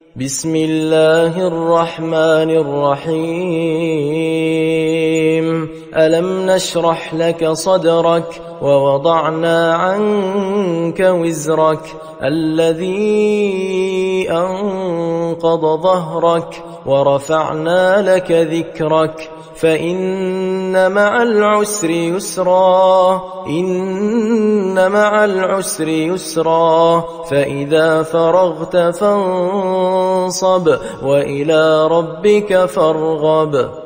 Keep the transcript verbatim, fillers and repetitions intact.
بسم الله الرحمن الرحيم ألم نشرح لك صدرك ووضعنا عنك وزرك الذي أنقض ظهرك ورفعنا لك ذكرك فإن مع العسر يسرا إن مع العسر يسرا فإذا فرغت فانصب وإلى ربك فارغب.